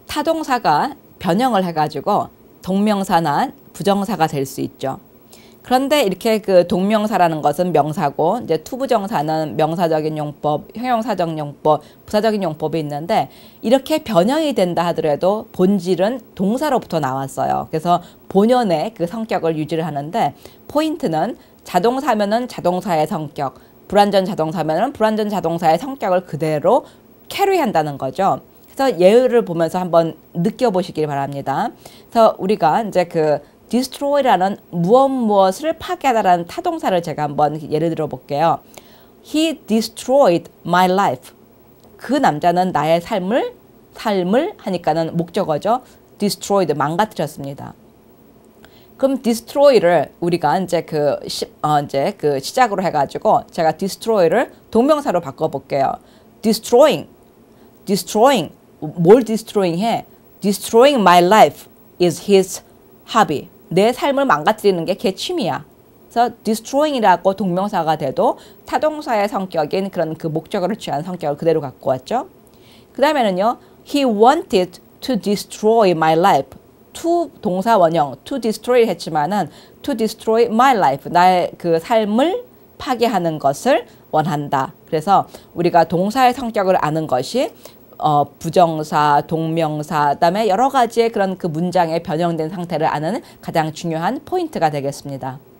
타동사가 변형을 해가지고 동명사나 부정사가 될 수 있죠. 그런데 이렇게 그 동명사라는 것은 명사고, 이제 투부정사는 명사적인 용법, 형용사적 용법, 부사적인 용법이 있는데, 이렇게 변형이 된다 하더라도 본질은 동사로부터 나왔어요. 그래서 본연의 그 성격을 유지를 하는데, 포인트는 자동사면은 자동사의 성격, 불완전 자동사면은 불완전 자동사의 성격을 그대로 캐리한다는 거죠. 그래서 예를 보면서 한번 느껴보시길 바랍니다. 그래서 우리가 이제 그 destroy라는 무엇을 파괴하다라는 타동사를 제가 한번 예를 들어 볼게요. He destroyed my life. 그 남자는 나의 삶을 하니까는 목적어죠. destroyed, 망가뜨렸습니다. 그럼 destroy를 우리가 이제 그 시작으로 해가지고 제가 destroy를 동명사로 바꿔볼게요. destroying. 뭘 destroying 해? destroying my life is his hobby. 내 삶을 망가뜨리는 게 걔 취미야. 그래서 destroying이라고 동명사가 돼도 타동사의 성격인 그런 그 목적어를 취한 성격을 그대로 갖고 왔죠. 그 다음에는요. He wanted to destroy my life. to 동사 원형, to destroy 했지만은 to destroy my life. 나의 그 삶을 파괴하는 것을 원한다. 그래서 우리가 동사의 성격을 아는 것이 부정사, 동명사, 그다음에 여러 가지의 그런 그 문장의 변형된 상태를 아는 가장 중요한 포인트가 되겠습니다.